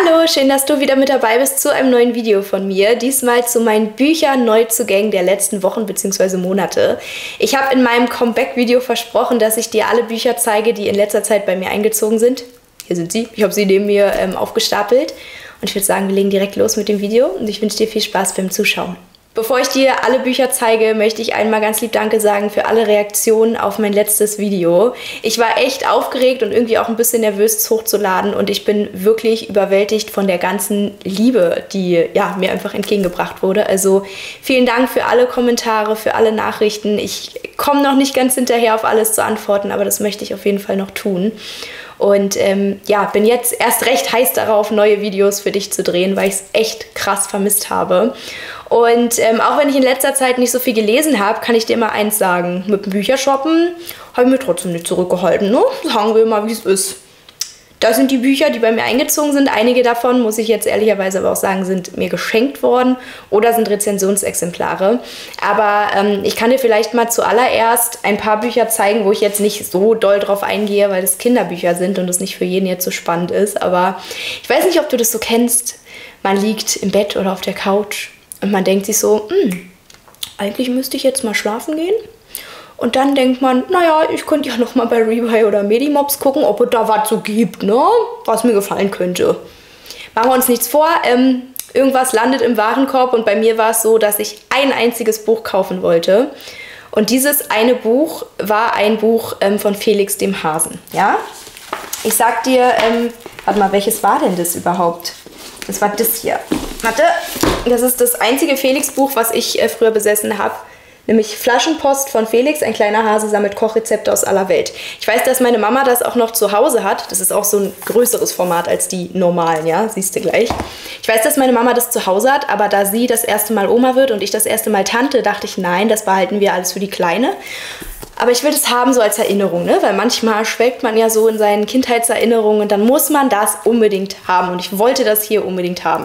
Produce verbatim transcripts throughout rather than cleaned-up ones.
Hallo, schön, dass du wieder mit dabei bist zu einem neuen Video von mir. Diesmal zu meinen Bücher-Neuzugängen der letzten Wochen bzw. Monate. Ich habe in meinem Comeback-Video versprochen, dass ich dir alle Bücher zeige, die in letzter Zeit bei mir eingezogen sind. Hier sind sie. Ich habe sie neben mir ähm, aufgestapelt. Und ich würde sagen, wir legen direkt los mit dem Video und ich wünsche dir viel Spaß beim Zuschauen. Bevor ich dir alle Bücher zeige, möchte ich einmal ganz lieb Danke sagen für alle Reaktionen auf mein letztes Video. Ich war echt aufgeregt und irgendwie auch ein bisschen nervös, es hochzuladen und ich bin wirklich überwältigt von der ganzen Liebe, die ja, mir einfach entgegengebracht wurde. Also vielen Dank für alle Kommentare, für alle Nachrichten. Ich komme noch nicht ganz hinterher, auf alles zu antworten, aber das möchte ich auf jeden Fall noch tun. Und ähm, ja, bin jetzt erst recht heiß darauf, neue Videos für dich zu drehen, weil ich es echt krass vermisst habe. Und ähm, auch wenn ich in letzter Zeit nicht so viel gelesen habe, kann ich dir mal eins sagen. Mit dem Büchershoppen habe ich mir trotzdem nicht zurückgehalten, ne? Sagen wir mal, wie es ist. Das sind die Bücher, die bei mir eingezogen sind. Einige davon, muss ich jetzt ehrlicherweise aber auch sagen, sind mir geschenkt worden oder sind Rezensionsexemplare. Aber ähm, ich kann dir vielleicht mal zuallererst ein paar Bücher zeigen, wo ich jetzt nicht so doll drauf eingehe, weil das Kinderbücher sind und es nicht für jeden jetzt so spannend ist. Aber ich weiß nicht, ob du das so kennst. Man liegt im Bett oder auf der Couch und man denkt sich so, hm, eigentlich müsste ich jetzt mal schlafen gehen. Und dann denkt man, naja, ich könnte ja noch mal bei Rebuy oder Medimobs gucken, ob es da was so gibt, ne? Was mir gefallen könnte. Machen wir uns nichts vor, ähm, irgendwas landet im Warenkorb und bei mir war es so, dass ich ein einziges Buch kaufen wollte. Und dieses eine Buch war ein Buch ähm, von Felix dem Hasen, ja? Ich sag dir, ähm, warte mal, welches war denn das überhaupt? Das war das hier. Warte, das ist das einzige Felix-Buch, was ich äh, früher besessen habe. Nämlich Flaschenpost von Felix, ein kleiner Hase sammelt Kochrezepte aus aller Welt. Ich weiß, dass meine Mama das auch noch zu Hause hat. Das ist auch so ein größeres Format als die normalen, ja, siehst du gleich. Ich weiß, dass meine Mama das zu Hause hat, aber da sie das erste Mal Oma wird und ich das erste Mal Tante, dachte ich, nein, das behalten wir alles für die Kleine. Aber ich will das haben so als Erinnerung, ne? Weil manchmal schwelgt man ja so in seinen Kindheitserinnerungen und dann muss man das unbedingt haben. Und ich wollte das hier unbedingt haben.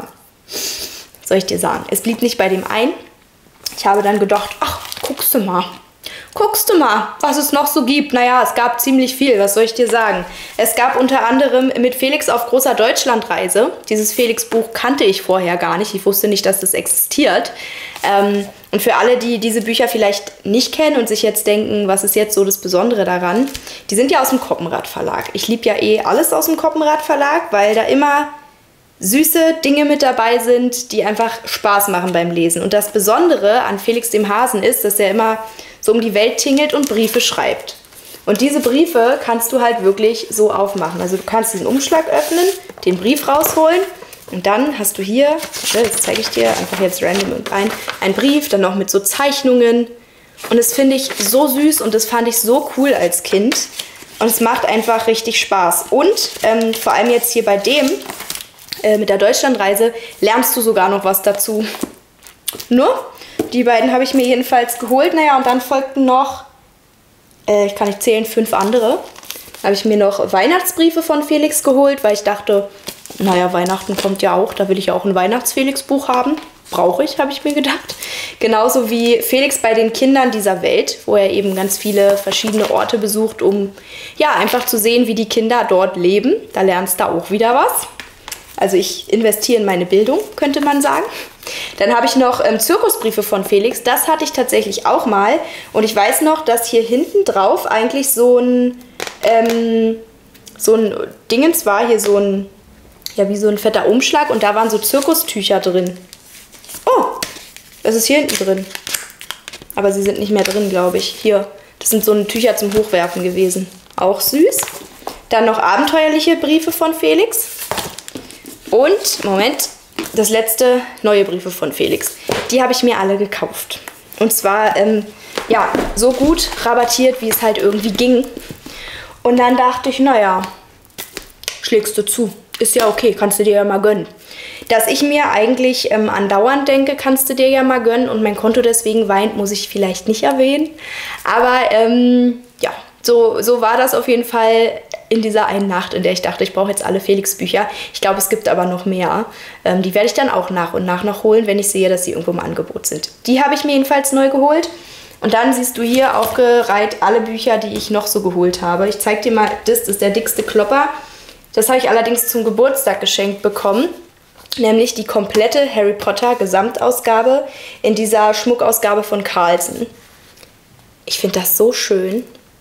Was soll ich dir sagen? Es blieb nicht bei dem einen. Ich habe dann gedacht, ach, guckst du mal, guckst du mal, was es noch so gibt. Naja, es gab ziemlich viel, was soll ich dir sagen. Es gab unter anderem mit Felix auf großer Deutschlandreise. Dieses Felix-Buch kannte ich vorher gar nicht. Ich wusste nicht, dass das existiert. Ähm, und für alle, die diese Bücher vielleicht nicht kennen und sich jetzt denken, was ist jetzt so das Besondere daran, die sind ja aus dem Koppenrad Verlag. Ich liebe ja eh alles aus dem Koppenrad Verlag, weil da immer süße Dinge mit dabei sind, die einfach Spaß machen beim Lesen. Und das Besondere an Felix dem Hasen ist, dass er immer so um die Welt tingelt und Briefe schreibt. Und diese Briefe kannst du halt wirklich so aufmachen. Also du kannst diesen Umschlag öffnen, den Brief rausholen und dann hast du hier, jetzt zeige ich dir einfach jetzt random und rein, einen Brief, dann noch mit so Zeichnungen. Und das finde ich so süß und das fand ich so cool als Kind. Und es macht einfach richtig Spaß. Und ähm, vor allem jetzt hier bei dem, mit der Deutschlandreise lernst du sogar noch was dazu. Nur, die beiden habe ich mir jedenfalls geholt. Naja, und dann folgten noch, äh, ich kann nicht zählen, fünf andere. Da habe ich mir noch Weihnachtsbriefe von Felix geholt, weil ich dachte, naja, Weihnachten kommt ja auch, da will ich ja auch ein Weihnachts-Felix-Buch haben. Brauche ich, habe ich mir gedacht. Genauso wie Felix bei den Kindern dieser Welt, wo er eben ganz viele verschiedene Orte besucht, um ja einfach zu sehen, wie die Kinder dort leben. Da lernst du auch wieder was. Also ich investiere in meine Bildung, könnte man sagen. Dann habe ich noch ähm, Zirkusbriefe von Felix. Das hatte ich tatsächlich auch mal. Und ich weiß noch, dass hier hinten drauf eigentlich so ein, ähm, so ein Dingens war. Hier so ein, ja wie so ein fetter Umschlag. Und da waren so Zirkustücher drin. Oh, das ist hier hinten drin. Aber sie sind nicht mehr drin, glaube ich. Hier, das sind so ein Tücher zum Hochwerfen gewesen. Auch süß. Dann noch abenteuerliche Briefe von Felix. Und, Moment, das letzte, neue Briefe von Felix. Die habe ich mir alle gekauft. Und zwar, ähm, ja, so gut rabattiert, wie es halt irgendwie ging. Und dann dachte ich, naja, schlägst du zu. Ist ja okay, kannst du dir ja mal gönnen. Dass ich mir eigentlich ähm, andauernd denke, kannst du dir ja mal gönnen und mein Konto deswegen weint, muss ich vielleicht nicht erwähnen. Aber, ähm, ja, so, so war das auf jeden Fall in dieser einen Nacht, in der ich dachte, ich brauche jetzt alle Felix-Bücher. Ich glaube, es gibt aber noch mehr. Ähm, die werde ich dann auch nach und nach noch holen, wenn ich sehe, dass sie irgendwo im Angebot sind. Die habe ich mir jedenfalls neu geholt. Und dann siehst du hier aufgereiht alle Bücher, die ich noch so geholt habe. Ich zeige dir mal, das ist der dickste Klopper. Das habe ich allerdings zum Geburtstag geschenkt bekommen. Nämlich die komplette Harry Potter Gesamtausgabe in dieser Schmuckausgabe von Carlsen. Ich finde das so schön.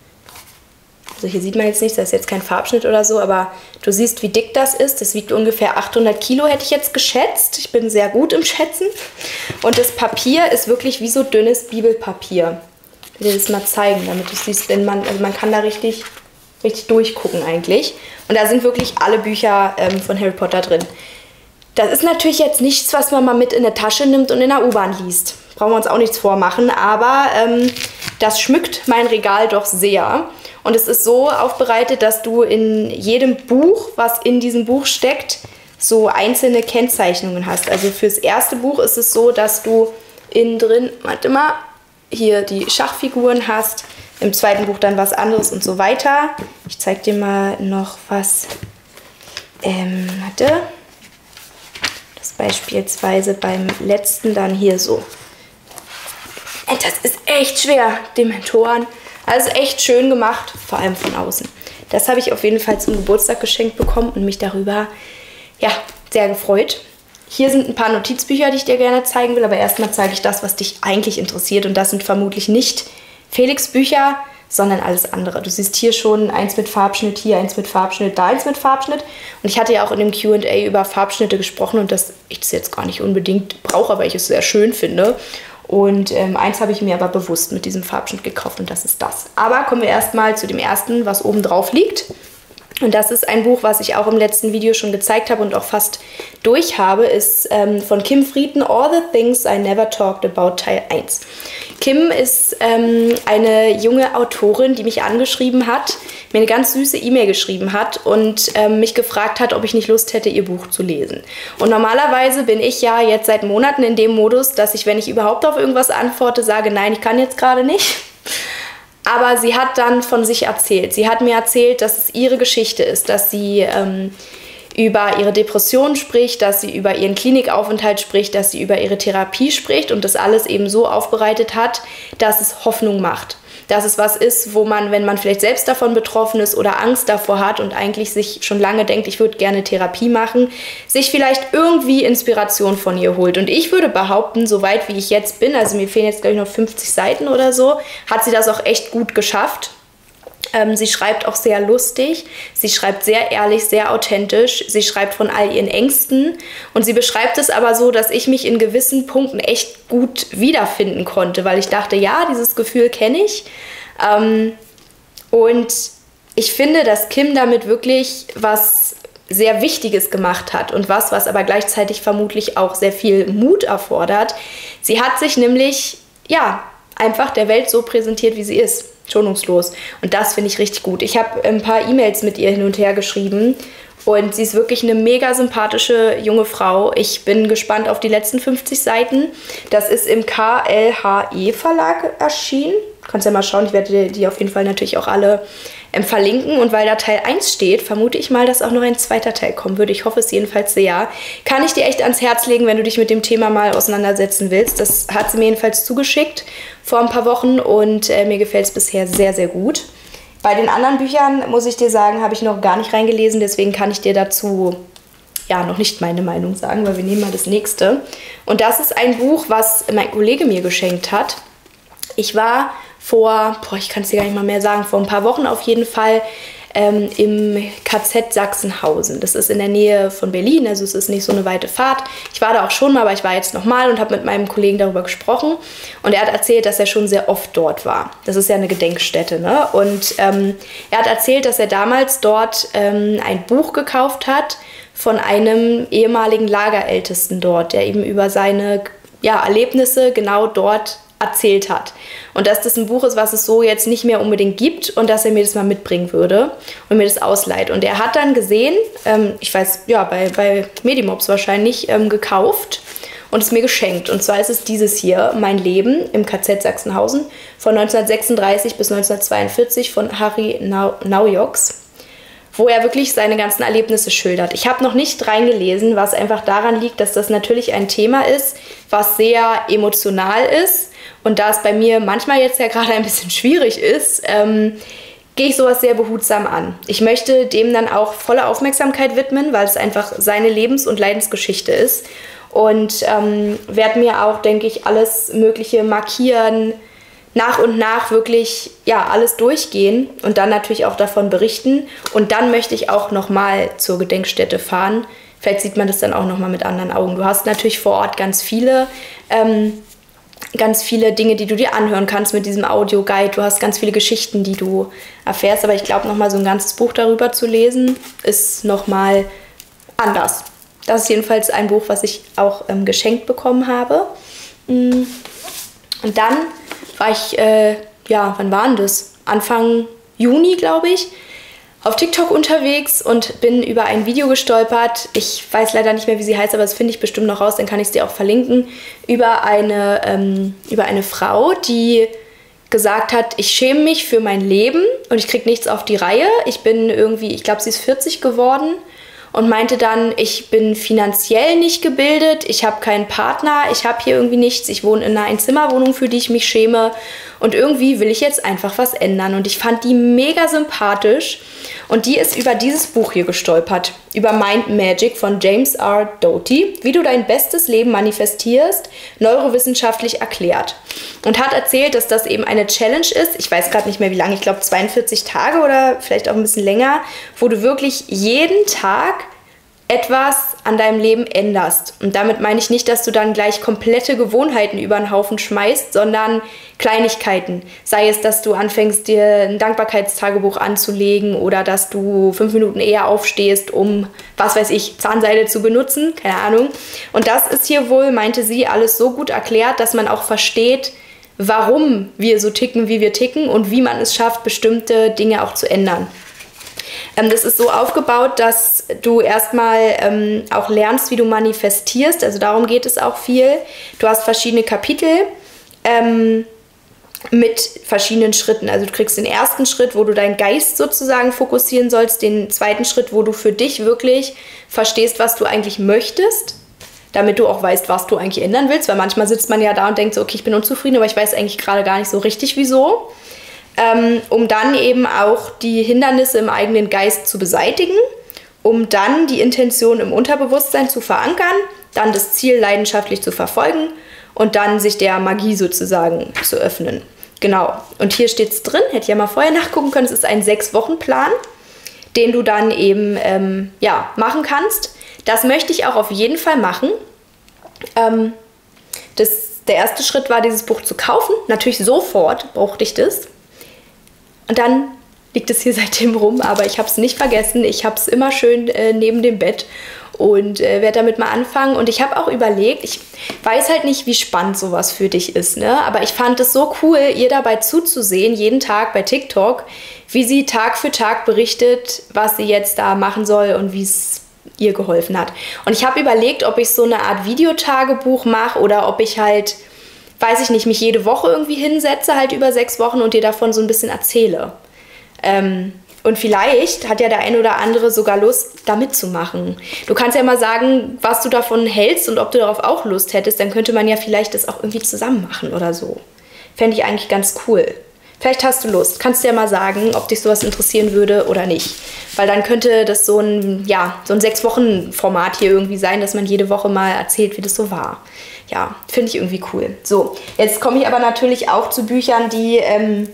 Also hier sieht man jetzt nicht, das ist jetzt kein Farbschnitt oder so, aber du siehst, wie dick das ist. Das wiegt ungefähr achthundert Kilo, hätte ich jetzt geschätzt. Ich bin sehr gut im Schätzen. Und das Papier ist wirklich wie so dünnes Bibelpapier. Ich will dir das mal zeigen, damit du siehst, wenn man, also man kann da richtig, richtig durchgucken eigentlich. Und da sind wirklich alle Bücher ähm, von Harry Potter drin. Das ist natürlich jetzt nichts, was man mal mit in eine Tasche nimmt und in der U-Bahn liest. Brauchen wir uns auch nichts vormachen, aber ähm, das schmückt mein Regal doch sehr. Und es ist so aufbereitet, dass du in jedem Buch, was in diesem Buch steckt, so einzelne Kennzeichnungen hast. Also fürs erste Buch ist es so, dass du innen drin, warte mal, hier die Schachfiguren hast. Im zweiten Buch dann was anderes und so weiter. Ich zeige dir mal noch was. Ähm, warte. Beispielsweise beim letzten dann hier so. Das ist echt schwer, Dementoren. Also echt schön gemacht, vor allem von außen. Das habe ich auf jeden Fall zum Geburtstag geschenkt bekommen und mich darüber, ja, sehr gefreut. Hier sind ein paar Notizbücher, die ich dir gerne zeigen will, aber erstmal zeige ich das, was dich eigentlich interessiert. Und das sind vermutlich nicht Felix Bücher, sondern alles andere. Du siehst hier schon eins mit Farbschnitt, hier eins mit Farbschnitt, da eins mit Farbschnitt. Und ich hatte ja auch in dem Q und A über Farbschnitte gesprochen und dass ich das jetzt gar nicht unbedingt brauche, aber ich es sehr schön finde. Und ähm, eins habe ich mir aber bewusst mit diesem Farbschnitt gekauft und das ist das. Aber kommen wir erstmal zu dem ersten, was oben drauf liegt. Und das ist ein Buch, was ich auch im letzten Video schon gezeigt habe und auch fast durch habe, ist ähm, von Kim Frieden, All the Things I Never Talked About, Teil eins. Kim ist ähm, eine junge Autorin, die mich angeschrieben hat, mir eine ganz süße E-Mail geschrieben hat und ähm, mich gefragt hat, ob ich nicht Lust hätte, ihr Buch zu lesen. Und normalerweise bin ich ja jetzt seit Monaten in dem Modus, dass ich, wenn ich überhaupt auf irgendwas antworte, sage, nein, ich kann jetzt gerade nicht. Aber sie hat dann von sich erzählt. Sie hat mir erzählt, dass es ihre Geschichte ist, dass sie ähm, über ihre Depression spricht, dass sie über ihren Klinikaufenthalt spricht, dass sie über ihre Therapie spricht und das alles eben so aufbereitet hat, dass es Hoffnung macht. Dass es was ist, wo man, wenn man vielleicht selbst davon betroffen ist oder Angst davor hat und eigentlich sich schon lange denkt, ich würde gerne Therapie machen, sich vielleicht irgendwie Inspiration von ihr holt. Und ich würde behaupten, so weit wie ich jetzt bin, also mir fehlen jetzt glaube ich noch fünfzig Seiten oder so, hat sie das auch echt gut geschafft. Ähm, sie schreibt auch sehr lustig, sie schreibt sehr ehrlich, sehr authentisch, sie schreibt von all ihren Ängsten und sie beschreibt es aber so, dass ich mich in gewissen Punkten echt gut wiederfinden konnte, weil ich dachte, ja, dieses Gefühl kenne ich. Ähm, und ich finde, dass Kim damit wirklich was sehr Wichtiges gemacht hat und was, was aber gleichzeitig vermutlich auch sehr viel Mut erfordert. Sie hat sich nämlich, ja, einfach der Welt so präsentiert, wie sie ist. Schonungslos. Und das finde ich richtig gut. Ich habe ein paar E-Mails mit ihr hin und her geschrieben und sie ist wirklich eine mega sympathische junge Frau. Ich bin gespannt auf die letzten fünfzig Seiten. Das ist im K L H E Verlag erschienen. Du kannst ja mal schauen, ich werde die auf jeden Fall natürlich auch alle ähm, verlinken. Und weil da Teil eins steht, vermute ich mal, dass auch noch ein zweiter Teil kommen würde. Ich hoffe es jedenfalls sehr. Kann ich dir echt ans Herz legen, wenn du dich mit dem Thema mal auseinandersetzen willst. Das hat sie mir jedenfalls zugeschickt vor ein paar Wochen und äh, mir gefällt es bisher sehr, sehr gut. Bei den anderen Büchern, muss ich dir sagen, habe ich noch gar nicht reingelesen, deswegen kann ich dir dazu ja noch nicht meine Meinung sagen, weil wir nehmen mal das nächste. Und das ist ein Buch, was mein Kollege mir geschenkt hat. Ich war vor, boah, ich kann es dir gar nicht mal mehr sagen, vor ein paar Wochen auf jeden Fall ähm, im K Z Sachsenhausen. Das ist in der Nähe von Berlin, also es ist nicht so eine weite Fahrt. Ich war da auch schon mal, aber ich war jetzt nochmal und habe mit meinem Kollegen darüber gesprochen. Und er hat erzählt, dass er schon sehr oft dort war. Das ist ja eine Gedenkstätte, ne? Und ähm, er hat erzählt, dass er damals dort ähm, ein Buch gekauft hat von einem ehemaligen Lagerältesten dort, der eben über seine ja, Erlebnisse genau dort erzählt hat. Und dass das ein Buch ist, was es so jetzt nicht mehr unbedingt gibt und dass er mir das mal mitbringen würde und mir das ausleiht. Und er hat dann gesehen, ähm, ich weiß, ja, bei, bei Medimobs wahrscheinlich, ähm, gekauft und es mir geschenkt. Und zwar ist es dieses hier, Mein Leben im K Z Sachsenhausen von neunzehnhundertsechsunddreißig bis neunzehnhundertzweiundvierzig von Harry Naujoks, wo er wirklich seine ganzen Erlebnisse schildert. Ich habe noch nicht reingelesen, was einfach daran liegt, dass das natürlich ein Thema ist, was sehr emotional ist. Und da es bei mir manchmal jetzt ja gerade ein bisschen schwierig ist, ähm, gehe ich sowas sehr behutsam an. Ich möchte dem dann auch volle Aufmerksamkeit widmen, weil es einfach seine Lebens- und Leidensgeschichte ist. Und ähm, werde mir auch, denke ich, alles Mögliche markieren, nach und nach wirklich ja, alles durchgehen und dann natürlich auch davon berichten. Und dann möchte ich auch nochmal zur Gedenkstätte fahren. Vielleicht sieht man das dann auch nochmal mit anderen Augen. Du hast natürlich vor Ort ganz viele, ähm, ganz viele Dinge, die du dir anhören kannst mit diesem Audioguide. Du hast ganz viele Geschichten, die du erfährst. Aber ich glaube, nochmal so ein ganzes Buch darüber zu lesen, ist nochmal anders. Das ist jedenfalls ein Buch, was ich auch ähm, geschenkt bekommen habe. Und dann war ich, äh, ja, wann war denn das? Anfang Juni, glaube ich, auf TikTok unterwegs und bin über ein Video gestolpert. Ich weiß leider nicht mehr, wie sie heißt, aber das finde ich bestimmt noch raus, dann kann ich es dir auch verlinken. Über eine, ähm, über eine Frau, die gesagt hat, ich schäme mich für mein Leben und ich kriege nichts auf die Reihe. Ich bin irgendwie, ich glaube, sie ist vierzig geworden. Und meinte dann, ich bin finanziell nicht gebildet, ich habe keinen Partner, ich habe hier irgendwie nichts, ich wohne in einer Einzimmerwohnung, für die ich mich schäme und irgendwie will ich jetzt einfach was ändern. Und ich fand die mega sympathisch und die ist über dieses Buch hier gestolpert, über Mind Magic von James R. Doty, wie du dein bestes Leben manifestierst, neurowissenschaftlich erklärt. Und hat erzählt, dass das eben eine Challenge ist, ich weiß gerade nicht mehr wie lange, ich glaube zweiundvierzig Tage oder vielleicht auch ein bisschen länger, wo du wirklich jeden Tag etwas an deinem Leben änderst. Und damit meine ich nicht, dass du dann gleich komplette Gewohnheiten über den Haufen schmeißt, sondern Kleinigkeiten. Sei es, dass du anfängst, dir ein Dankbarkeitstagebuch anzulegen oder dass du fünf Minuten eher aufstehst, um, was weiß ich, Zahnseide zu benutzen, keine Ahnung. Und das ist hier wohl, meinte sie, alles so gut erklärt, dass man auch versteht, warum wir so ticken, wie wir ticken und wie man es schafft, bestimmte Dinge auch zu ändern. Ähm, das ist so aufgebaut, dass du erstmal ähm, auch lernst, wie du manifestierst. Also darum geht es auch viel. Du hast verschiedene Kapitel ähm, mit verschiedenen Schritten. Also du kriegst den ersten Schritt, wo du deinen Geist sozusagen fokussieren sollst. Den zweiten Schritt, wo du für dich wirklich verstehst, was du eigentlich möchtest, damit du auch weißt, was du eigentlich ändern willst. Weil manchmal sitzt man ja da und denkt so, okay, ich bin unzufrieden, aber ich weiß eigentlich gerade gar nicht so richtig, wieso. Ähm, um dann eben auch die Hindernisse im eigenen Geist zu beseitigen, um dann die Intention im Unterbewusstsein zu verankern, dann das Ziel leidenschaftlich zu verfolgen und dann sich der Magie sozusagen zu öffnen. Genau. Und hier steht es drin, hätte ich ja mal vorher nachgucken können, es ist ein Sechs-Wochen-Plan, den du dann eben ähm, ja, machen kannst. Das möchte ich auch auf jeden Fall machen. Ähm, das, der erste Schritt war, dieses Buch zu kaufen. Natürlich sofort brauchte ich das. Und dann liegt es hier seitdem rum, aber ich habe es nicht vergessen. Ich habe es immer schön äh, neben dem Bett und äh, werde damit mal anfangen. Und ich habe auch überlegt, ich weiß halt nicht, wie spannend sowas für dich ist, ne? Aber ich fand es so cool, ihr dabei zuzusehen, jeden Tag bei TikTok, wie sie Tag für Tag berichtet, was sie jetzt da machen soll und wie es ihr geholfen hat. Und ich habe überlegt, ob ich so eine Art Videotagebuch mache oder ob ich halt, weiß ich nicht, mich jede Woche irgendwie hinsetze, halt über sechs Wochen und dir davon so ein bisschen erzähle. Ähm, und vielleicht hat ja der ein oder andere sogar Lust, da mitzumachen. Du kannst ja mal sagen, was du davon hältst und ob du darauf auch Lust hättest, dann könnte man ja vielleicht das auch irgendwie zusammen machen oder so. Fände ich eigentlich ganz cool. Vielleicht hast du Lust. Kannst du ja mal sagen, ob dich sowas interessieren würde oder nicht. Weil dann könnte das so ein, ja, so ein Sechs-Wochen-Format hier irgendwie sein, dass man jede Woche mal erzählt, wie das so war. Ja, finde ich irgendwie cool. So, jetzt komme ich aber natürlich auch zu Büchern, die, ähm,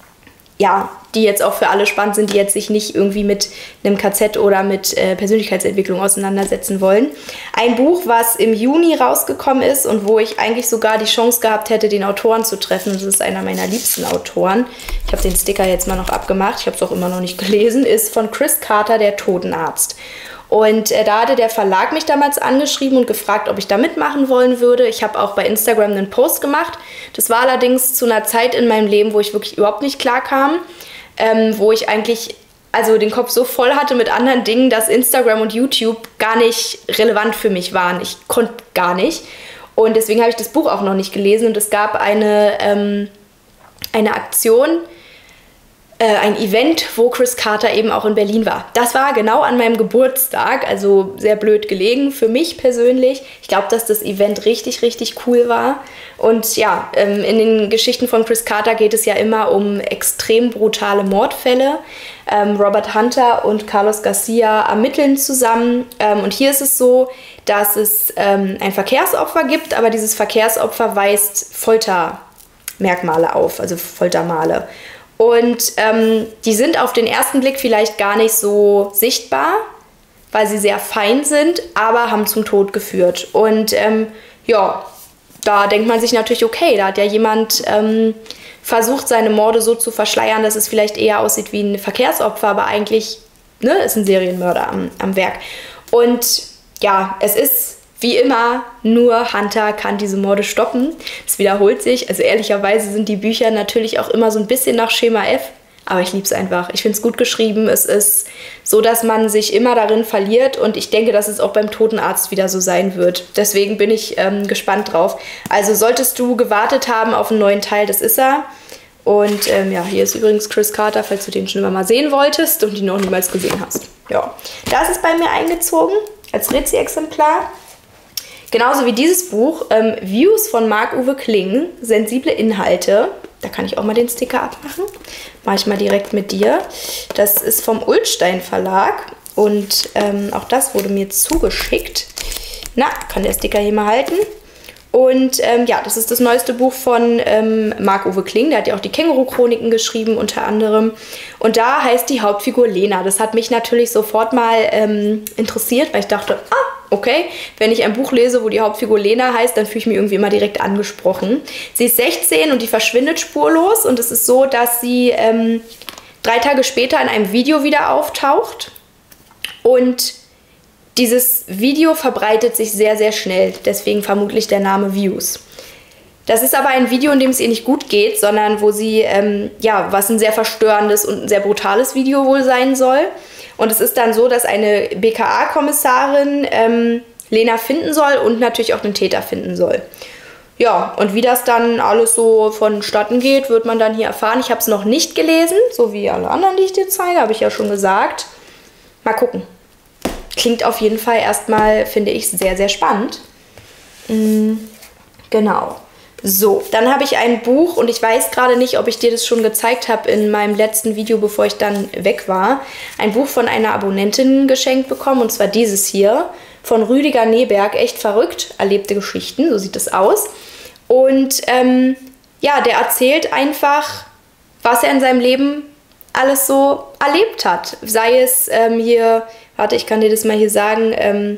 ja, die jetzt auch für alle spannend sind, die jetzt sich nicht irgendwie mit einem K Z oder mit äh, Persönlichkeitsentwicklung auseinandersetzen wollen. Ein Buch, was im Juni rausgekommen ist und wo ich eigentlich sogar die Chance gehabt hätte, den Autoren zu treffen. Das ist einer meiner liebsten Autoren. Ich habe den Sticker jetzt mal noch abgemacht. Ich habe es auch immer noch nicht gelesen. Ist von Chris Carter, der Totenarzt. Und äh, da hatte der Verlag mich damals angeschrieben und gefragt, ob ich da mitmachen wollen würde. Ich habe auch bei Instagram einen Post gemacht. Das war allerdings zu einer Zeit in meinem Leben, wo ich wirklich überhaupt nicht klar kam. Ähm, wo ich eigentlich also den Kopf so voll hatte mit anderen Dingen, dass Instagram und YouTube gar nicht relevant für mich waren. Ich konnte gar nicht. Und deswegen habe ich das Buch auch noch nicht gelesen. Und es gab eine, ähm, eine Aktion, äh, ein Event, wo Chris Carter eben auch in Berlin war. Das war genau an meinem Geburtstag, also sehr blöd gelegen für mich persönlich. Ich glaube, dass das Event richtig, richtig cool war. Und ja, ähm, in den Geschichten von Chris Carter geht es ja immer um extrem brutale Mordfälle. Ähm, Robert Hunter und Carlos Garcia ermitteln zusammen. Ähm, und hier ist es so, dass es ähm, ein Verkehrsopfer gibt, aber dieses Verkehrsopfer weist Foltermerkmale auf, also Foltermale. Und ähm, die sind auf den ersten Blick vielleicht gar nicht so sichtbar, weil sie sehr fein sind, aber haben zum Tod geführt. Und ähm, ja, da denkt man sich natürlich, okay, da hat ja jemand ähm, versucht, seine Morde so zu verschleiern, dass es vielleicht eher aussieht wie ein Verkehrsopfer, aber eigentlich ne, ist ein Serienmörder am, am Werk. Und ja, es ist wie immer, nur Hunter kann diese Morde stoppen. Es wiederholt sich. Also ehrlicherweise sind die Bücher natürlich auch immer so ein bisschen nach Schema F. Aber ich liebe es einfach. Ich finde es gut geschrieben. Es ist so, dass man sich immer darin verliert. Und ich denke, dass es auch beim Toten Arzt wieder so sein wird. Deswegen bin ich ähm, gespannt drauf. Also solltest du gewartet haben auf einen neuen Teil, das ist er. Und ähm, ja, hier ist übrigens Chris Carter, falls du den schon immer mal sehen wolltest und ihn noch niemals gesehen hast. Ja, da ist es bei mir eingezogen als Rezi-Exemplar. Genauso wie dieses Buch, ähm, Views von Marc-Uwe Kling, sensible Inhalte. Da kann ich auch mal den Sticker abmachen. Mache ich mal direkt mit dir. Das ist vom Ullstein Verlag und ähm, auch das wurde mir zugeschickt. Na, kann der Sticker hier mal halten. Und ähm, ja, das ist das neueste Buch von ähm, Marc-Uwe Kling. Der hat ja auch die Känguru-Chroniken geschrieben, unter anderem. Und da heißt die Hauptfigur Lena. Das hat mich natürlich sofort mal ähm, interessiert, weil ich dachte, ah, okay, wenn ich ein Buch lese, wo die Hauptfigur Lena heißt, dann fühle ich mich irgendwie immer direkt angesprochen. Sie ist sechzehn und die verschwindet spurlos. Und es ist so, dass sie ähm, drei Tage später in einem Video wieder auftaucht. Und dieses Video verbreitet sich sehr, sehr schnell, deswegen vermutlich der Name Views. Das ist aber ein Video, in dem es ihr nicht gut geht, sondern wo sie, ähm, ja, was ein sehr verstörendes und ein sehr brutales Video wohl sein soll. Und es ist dann so, dass eine B K A-Kommissarin ähm, Lena finden soll und natürlich auch den Täter finden soll. Ja, und wie das dann alles so vonstatten geht, wird man dann hier erfahren. Ich habe es noch nicht gelesen, so wie alle anderen, die ich dir zeige, habe ich ja schon gesagt. Mal gucken. Klingt auf jeden Fall erstmal, finde ich, sehr, sehr spannend. Mhm, genau. So, dann habe ich ein Buch und ich weiß gerade nicht, ob ich dir das schon gezeigt habe in meinem letzten Video, bevor ich dann weg war. Ein Buch von einer Abonnentin geschenkt bekommen und zwar dieses hier von Rüdiger Neberg. Echt verrückt, erlebte Geschichten, so sieht es aus. Und ähm, ja, der erzählt einfach, was er in seinem Leben alles so erlebt hat. Sei es ähm, hier... Warte, ich kann dir das mal hier sagen. Ähm,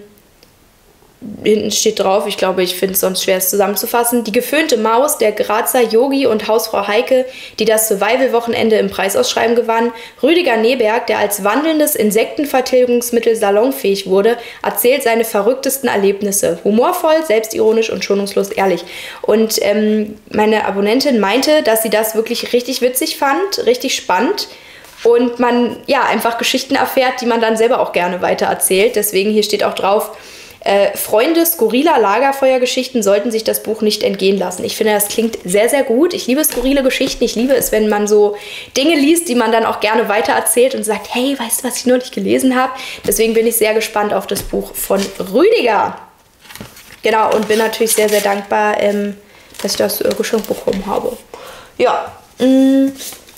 hinten steht drauf, ich glaube, ich finde es sonst schwer, es zusammenzufassen. Die geföhnte Maus, der Grazer Yogi und Hausfrau Heike, die das Survival-Wochenende im Preisausschreiben gewann. Rüdiger Neberg, der als wandelndes Insektenvertilgungsmittel salonfähig wurde, erzählt seine verrücktesten Erlebnisse. Humorvoll, selbstironisch und schonungslos ehrlich. Und ähm, meine Abonnentin meinte, dass sie das wirklich richtig witzig fand, richtig spannend. Und man ja einfach Geschichten erfährt, die man dann selber auch gerne weitererzählt. Deswegen hier steht auch drauf, äh, Freunde skurriler Lagerfeuergeschichten sollten sich das Buch nicht entgehen lassen. Ich finde, das klingt sehr, sehr gut. Ich liebe skurrile Geschichten. Ich liebe es, wenn man so Dinge liest, die man dann auch gerne weitererzählt und sagt, hey, weißt du, was ich neulich gelesen habe? Deswegen bin ich sehr gespannt auf das Buch von Rüdiger. Genau, und bin natürlich sehr, sehr dankbar, ähm, dass ich das äh, geschenkt bekommen habe. Ja, mh.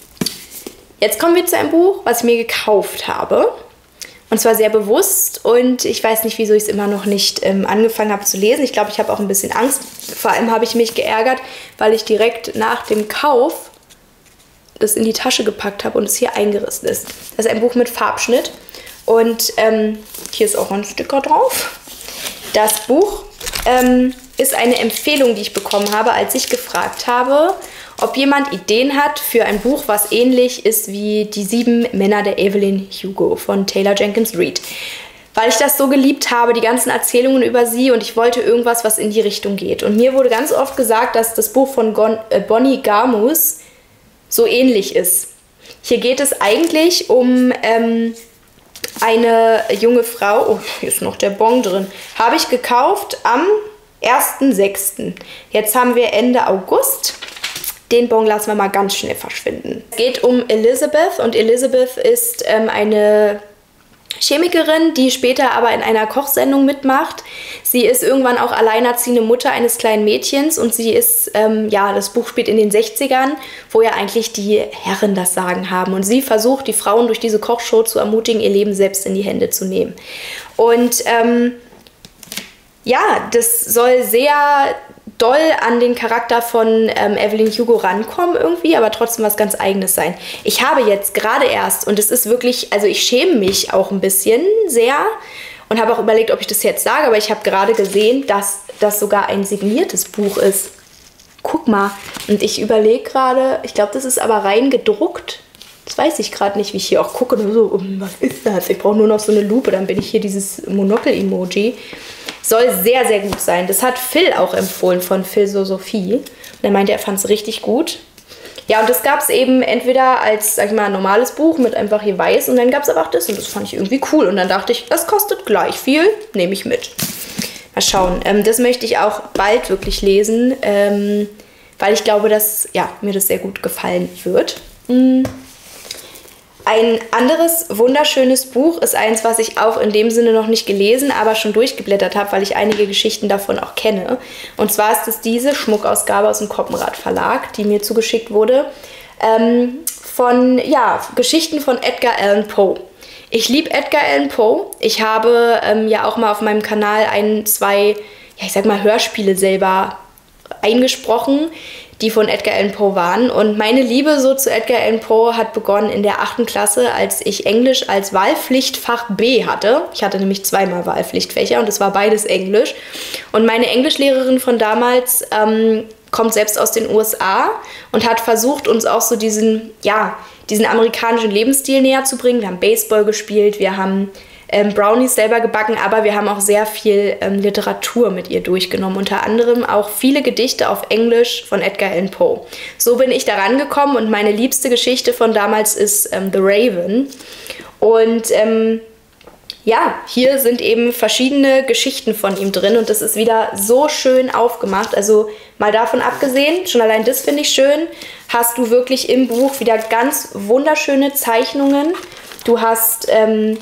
Jetzt kommen wir zu einem Buch, was ich mir gekauft habe. Und zwar sehr bewusst. Und ich weiß nicht, wieso ich es immer noch nicht ähm, angefangen habe zu lesen. Ich glaube, ich habe auch ein bisschen Angst. Vor allem habe ich mich geärgert, weil ich direkt nach dem Kauf das in die Tasche gepackt habe und es hier eingerissen ist. Das ist ein Buch mit Farbschnitt. Und ähm, hier ist auch ein Sticker drauf. Das Buch ähm, ist eine Empfehlung, die ich bekommen habe, als ich gefragt habe, ob jemand Ideen hat für ein Buch, was ähnlich ist wie Die sieben Männer der Evelyn Hugo von Taylor Jenkins Reid. Weil ich das so geliebt habe, die ganzen Erzählungen über sie, und ich wollte irgendwas, was in die Richtung geht. Und mir wurde ganz oft gesagt, dass das Buch von Gon äh, Bonnie Garmus so ähnlich ist. Hier geht es eigentlich um ähm, eine junge Frau. Oh, hier ist noch der Bon drin. Habe ich gekauft am ersten sechsten Jetzt haben wir Ende August. Den Bon lassen wir mal ganz schnell verschwinden. Es geht um Elizabeth und Elizabeth ist ähm, eine Chemikerin, die später aber in einer Kochsendung mitmacht. Sie ist irgendwann auch alleinerziehende Mutter eines kleinen Mädchens und sie ist, ähm, ja, das Buch spielt in den sechzigern, wo ja eigentlich die Herren das Sagen haben. Und sie versucht, die Frauen durch diese Kochshow zu ermutigen, ihr Leben selbst in die Hände zu nehmen. Und ähm, ja, das soll sehr doll an den Charakter von ähm, Evelyn Hugo rankommen irgendwie, aber trotzdem was ganz Eigenes sein. Ich habe jetzt gerade erst, und es ist wirklich, also ich schäme mich auch ein bisschen sehr und habe auch überlegt, ob ich das jetzt sage, aber ich habe gerade gesehen, dass das sogar ein signiertes Buch ist. Guck mal. Und ich überlege gerade, ich glaube, das ist aber rein gedruckt. Das weiß ich gerade nicht, wie ich hier auch gucke. Nur so, was ist das? Ich brauche nur noch so eine Lupe, dann bin ich hier dieses Monokel-Emoji. Soll sehr, sehr gut sein. Das hat Phil auch empfohlen von Philsosophie. Und er meinte, er fand es richtig gut. Ja, und das gab es eben entweder als, sag ich mal, ein normales Buch mit einfach hier weiß und dann gab es aber auch das und das fand ich irgendwie cool. Und dann dachte ich, das kostet gleich viel, nehme ich mit. Mal schauen. Ähm, das möchte ich auch bald wirklich lesen, ähm, weil ich glaube, dass ja, mir das sehr gut gefallen wird. Mhm. Ein anderes wunderschönes Buch ist eins, was ich auch in dem Sinne noch nicht gelesen, aber schon durchgeblättert habe, weil ich einige Geschichten davon auch kenne. Und zwar ist es diese Schmuckausgabe aus dem Koppenrad Verlag, die mir zugeschickt wurde, ähm, von, ja, Geschichten von Edgar Allan Poe. Ich liebe Edgar Allan Poe. Ich habe ähm, ja auch mal auf meinem Kanal ein, zwei, ja, ich sag mal, Hörspiele selber eingesprochen, die von Edgar Allan Poe waren. Und meine Liebe so zu Edgar Allan Poe hat begonnen in der achten Klasse, als ich Englisch als Wahlpflichtfach B hatte. Ich hatte nämlich zweimal Wahlpflichtfächer und es war beides Englisch. Und meine Englischlehrerin von damals ähm, kommt selbst aus den U S A und hat versucht, uns auch so diesen, ja, diesen amerikanischen Lebensstil näher zu bringen. Wir haben Baseball gespielt, wir haben Ähm, Brownies selber gebacken, aber wir haben auch sehr viel ähm, Literatur mit ihr durchgenommen. Unter anderem auch viele Gedichte auf Englisch von Edgar Allan Poe. So bin ich da rangekommen und meine liebste Geschichte von damals ist ähm, The Raven. Und ähm, ja, hier sind eben verschiedene Geschichten von ihm drin und das ist wieder so schön aufgemacht. Also mal davon abgesehen, schon allein das finde ich schön, hast du wirklich im Buch wieder ganz wunderschöne Zeichnungen. Du hast Ähm,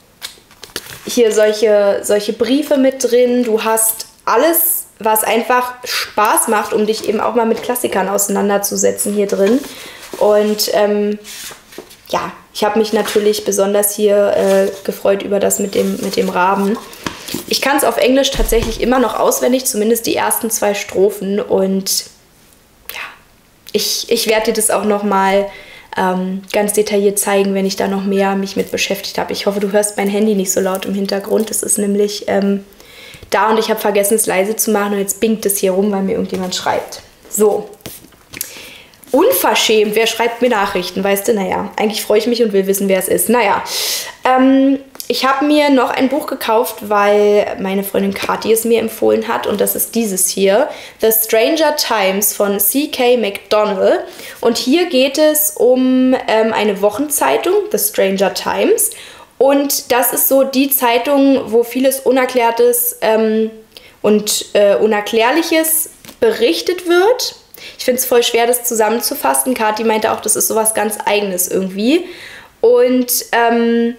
hier solche, solche Briefe mit drin. Du hast alles, was einfach Spaß macht, um dich eben auch mal mit Klassikern auseinanderzusetzen hier drin. Und ähm, ja, ich habe mich natürlich besonders hier äh, gefreut über das mit dem, mit dem Raben. Ich kann es auf Englisch tatsächlich immer noch auswendig, zumindest die ersten zwei Strophen. Und ja, ich, ich werde dir das auch noch mal Ähm, ganz detailliert zeigen, wenn ich da noch mehr mich mit beschäftigt habe. Ich hoffe, du hörst mein Handy nicht so laut im Hintergrund. Das ist nämlich ähm, da und ich habe vergessen, es leise zu machen und jetzt bingt es hier rum, weil mir irgendjemand schreibt. So. Unverschämt, wer schreibt mir Nachrichten, weißt du? Naja, eigentlich freue ich mich und will wissen, wer es ist. Naja, ähm, ich habe mir noch ein Buch gekauft, weil meine Freundin Kathi es mir empfohlen hat und das ist dieses hier, The Stranger Times von C K McDonald. Und hier geht es um ähm, eine Wochenzeitung, The Stranger Times. Und das ist so die Zeitung, wo vieles Unerklärtes ähm, und äh, Unerklärliches berichtet wird. Ich finde es voll schwer, das zusammenzufassen. Kathi meinte auch, das ist sowas ganz Eigenes irgendwie. Und ähm,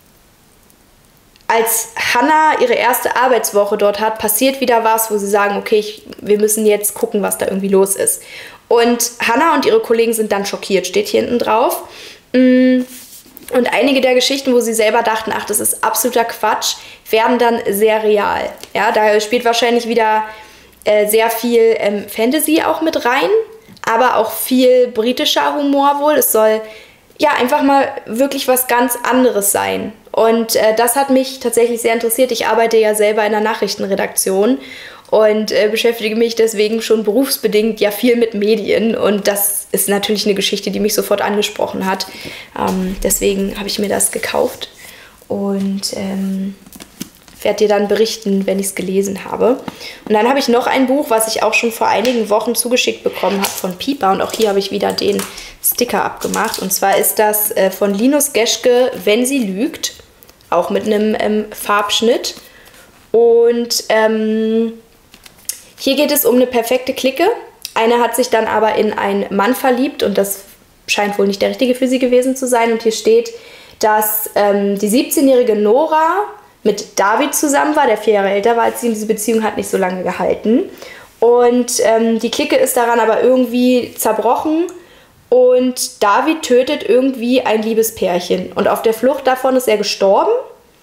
als Hannah ihre erste Arbeitswoche dort hat, passiert wieder was, wo sie sagen, okay, ich, wir müssen jetzt gucken, was da irgendwie los ist. Und Hannah und ihre Kollegen sind dann schockiert, steht hier hinten drauf. Und einige der Geschichten, wo sie selber dachten, ach, das ist absoluter Quatsch, werden dann sehr real. Ja, da spielt wahrscheinlich wieder äh, sehr viel ähm, Fantasy auch mit rein, aber auch viel britischer Humor wohl. Es soll ja einfach mal wirklich was ganz anderes sein. Und äh, das hat mich tatsächlich sehr interessiert. Ich arbeite ja selber in der Nachrichtenredaktion und äh, beschäftige mich deswegen schon berufsbedingt ja viel mit Medien. Und das ist natürlich eine Geschichte, die mich sofort angesprochen hat. Ähm, deswegen habe ich mir das gekauft und ähm, werde dir dann berichten, wenn ich es gelesen habe. Und dann habe ich noch ein Buch, was ich auch schon vor einigen Wochen zugeschickt bekommen habe von Pipa. Und auch hier habe ich wieder den Sticker abgemacht. Und zwar ist das äh, von Linus Geschke, Wenn sie lügt. Auch mit einem ähm, Farbschnitt. Und ähm, hier geht es um eine perfekte Clique. eine hat sich dann aber in einen Mann verliebt und das scheint wohl nicht der richtige für sie gewesen zu sein. Und hier steht, dass ähm, die siebzehnjährige Nora mit David zusammen war, der vier Jahre älter war als sie. Und diese Beziehung hat nicht so lange gehalten. Und ähm, die Clique ist daran aber irgendwie zerbrochen. Und David tötet irgendwie ein Liebespärchen. Und auf der Flucht davon ist er gestorben.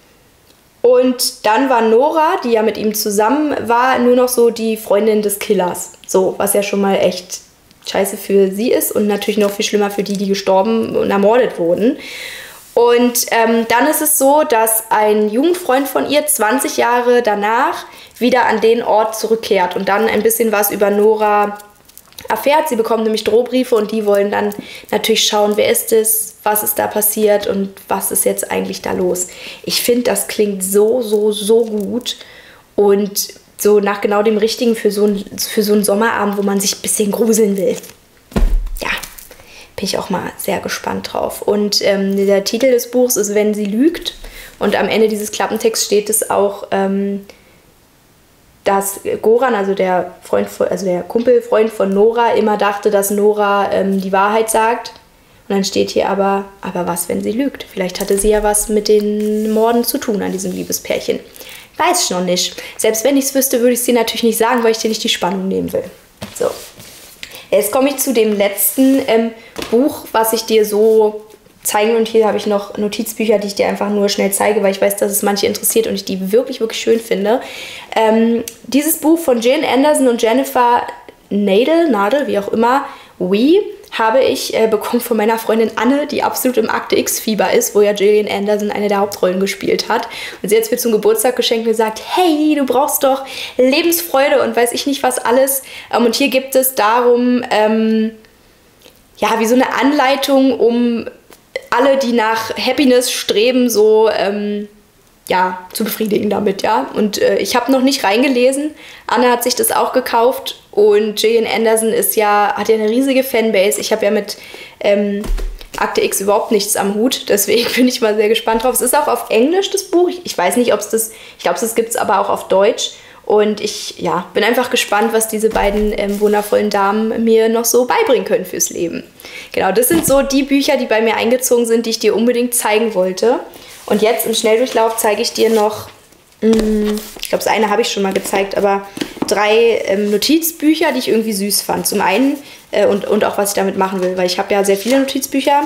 Und dann war Nora, die ja mit ihm zusammen war, nur noch so die Freundin des Killers. So, was ja schon mal echt scheiße für sie ist und natürlich noch viel schlimmer für die, die gestorben und ermordet wurden. Und ähm, dann ist es so, dass ein Jugendfreund von ihr zwanzig Jahre danach wieder an den Ort zurückkehrt und dann ein bisschen was über Nora erfährt. Sie bekommt nämlich Drohbriefe und die wollen dann natürlich schauen, wer ist es, was ist da passiert und was ist jetzt eigentlich da los. Ich finde, das klingt so, so, so gut und so nach genau dem Richtigen für so, ein, für so einen Sommerabend, wo man sich ein bisschen gruseln will. Ja, bin ich auch mal sehr gespannt drauf. Und ähm, der Titel des Buchs ist Wenn sie lügt und am Ende dieses Klappentexts steht es auch, ähm, dass Goran, also der Freund, also der Kumpelfreund von Nora, immer dachte, dass Nora ähm, die Wahrheit sagt. Und dann steht hier aber, aber was, wenn sie lügt? Vielleicht hatte sie ja was mit den Morden zu tun an diesem Liebespärchen. Weiß ich noch nicht. Selbst wenn ich es wüsste, würde ich es dir natürlich nicht sagen, weil ich dir nicht die Spannung nehmen will. So. Jetzt komme ich zu dem letzten ähm, Buch, was ich dir so zeigen. Und hier habe ich noch Notizbücher, die ich dir einfach nur schnell zeige, weil ich weiß, dass es manche interessiert und ich die wirklich, wirklich schön finde. Ähm, dieses Buch von Gillian Anderson und Jennifer Nadel, Nadel, wie auch immer, We, habe ich äh, bekommen von meiner Freundin Anne, die absolut im Akte X-Fieber ist, wo ja Gillian Anderson eine der Hauptrollen gespielt hat. Und sie hat es mir zum Geburtstag geschenkt und gesagt, hey, du brauchst doch Lebensfreude und weiß ich nicht was alles. Ähm, und hier gibt es darum, ähm, ja, wie so eine Anleitung, um alle, die nach Happiness streben, so ähm, ja, zu befriedigen damit, ja. Und äh, ich habe noch nicht reingelesen. Anne hat sich das auch gekauft und Gillian Anderson ist ja, hat ja eine riesige Fanbase. Ich habe ja mit ähm, Akte X überhaupt nichts am Hut, deswegen bin ich mal sehr gespannt drauf. Es ist auch auf Englisch, das Buch. Ich, ich weiß nicht, ob es das, ich glaube, es gibt es aber auch auf Deutsch. Und ich ja, bin einfach gespannt, was diese beiden ähm, wundervollen Damen mir noch so beibringen können fürs Leben. Genau, das sind so die Bücher, die bei mir eingezogen sind, die ich dir unbedingt zeigen wollte. Und jetzt im Schnelldurchlauf zeige ich dir noch, mh, ich glaube, das eine habe ich schon mal gezeigt, aber drei ähm, Notizbücher, die ich irgendwie süß fand. Zum einen äh, und, und auch, was ich damit machen will, weil ich habe ja sehr viele Notizbücher.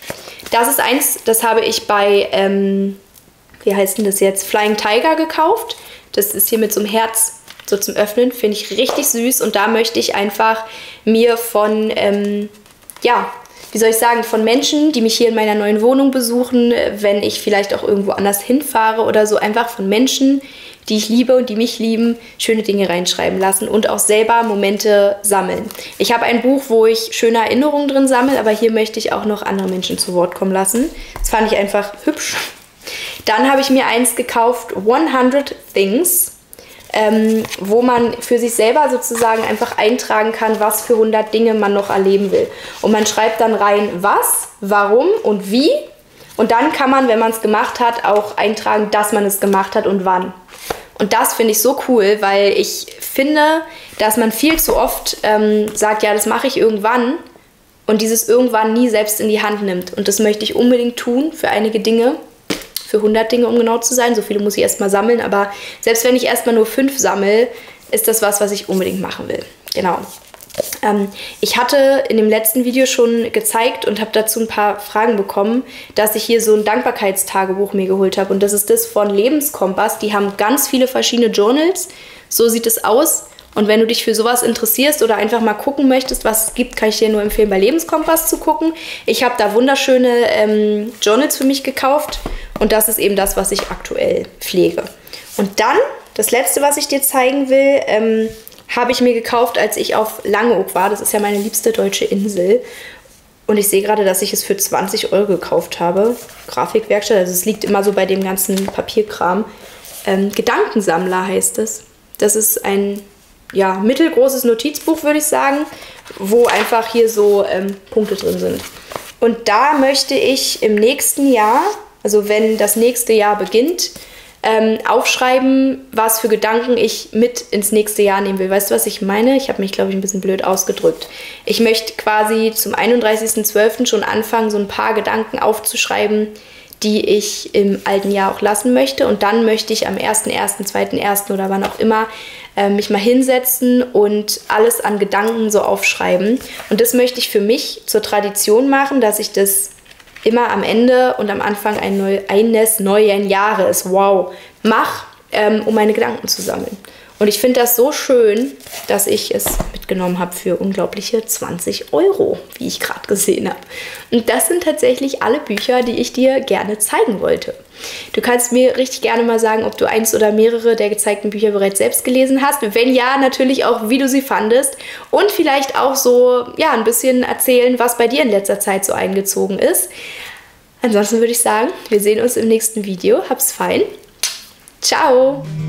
Das ist eins, das habe ich bei, ähm, wie heißt denn das jetzt, Flying Tiger gekauft. Das ist hier mit so einem Herz so zum Öffnen, finde ich richtig süß. Und da möchte ich einfach mir von, ähm, ja, wie soll ich sagen, von Menschen, die mich hier in meiner neuen Wohnung besuchen, wenn ich vielleicht auch irgendwo anders hinfahre oder so, einfach von Menschen, die ich liebe und die mich lieben, schöne Dinge reinschreiben lassen und auch selber Momente sammeln. Ich habe ein Buch, wo ich schöne Erinnerungen drin sammle, aber hier möchte ich auch noch andere Menschen zu Wort kommen lassen. Das fand ich einfach hübsch. Dann habe ich mir eins gekauft, hundert Things, ähm, wo man für sich selber sozusagen einfach eintragen kann, was für hundert Dinge man noch erleben will. Und man schreibt dann rein, was, warum und wie. Und dann kann man, wenn man es gemacht hat, auch eintragen, dass man es gemacht hat und wann. Und das finde ich so cool, weil ich finde, dass man viel zu oft ähm, sagt, ja, das mache ich irgendwann. Und dieses irgendwann nie selbst in die Hand nimmt. Und das möchte ich unbedingt tun für einige Dinge. Für hundert Dinge, um genau zu sein. So viele muss ich erstmal sammeln. Aber selbst wenn ich erstmal nur fünf sammle, ist das was, was ich unbedingt machen will. Genau. Ähm, ich hatte in dem letzten Video schon gezeigt und habe dazu ein paar Fragen bekommen, dass ich hier so ein Dankbarkeitstagebuch mir geholt habe. Und das ist das von Lebenskompass. Die haben ganz viele verschiedene Journals. So sieht es aus. Und wenn du dich für sowas interessierst oder einfach mal gucken möchtest, was es gibt, kann ich dir nur empfehlen, bei Lebenskompass zu gucken. Ich habe da wunderschöne ähm, Journals für mich gekauft und das ist eben das, was ich aktuell pflege. Und dann, das letzte, was ich dir zeigen will, ähm, habe ich mir gekauft, als ich auf Langeoog war. Das ist ja meine liebste deutsche Insel. Und ich sehe gerade, dass ich es für zwanzig Euro gekauft habe. Grafikwerkstatt, also es liegt immer so bei dem ganzen Papierkram. Ähm, Gedankensammler heißt es. Das ist ein ja, mittelgroßes Notizbuch, würde ich sagen, wo einfach hier so ähm, Punkte drin sind. Und da möchte ich im nächsten Jahr, also wenn das nächste Jahr beginnt, ähm, aufschreiben, was für Gedanken ich mit ins nächste Jahr nehmen will. Weißt du, was ich meine? Ich habe mich, glaube ich, ein bisschen blöd ausgedrückt. Ich möchte quasi zum einunddreißigsten zwölften schon anfangen, so ein paar Gedanken aufzuschreiben, die ich im alten Jahr auch lassen möchte. Und dann möchte ich am ersten ersten, zweiten ersten oder wann auch immer äh, mich mal hinsetzen und alles an Gedanken so aufschreiben. Und das möchte ich für mich zur Tradition machen, dass ich das immer am Ende und am Anfang ein neu, eines neuen Jahres, wow, mache, ähm, um meine Gedanken zu sammeln. Und ich finde das so schön, dass ich es mitgenommen habe für unglaubliche zwanzig Euro, wie ich gerade gesehen habe. Und das sind tatsächlich alle Bücher, die ich dir gerne zeigen wollte. Du kannst mir richtig gerne mal sagen, ob du eins oder mehrere der gezeigten Bücher bereits selbst gelesen hast. Wenn ja, natürlich auch, wie du sie fandest. Und vielleicht auch so, ja, ein bisschen erzählen, was bei dir in letzter Zeit so eingezogen ist. Ansonsten würde ich sagen, wir sehen uns im nächsten Video. Hab's fein. Ciao!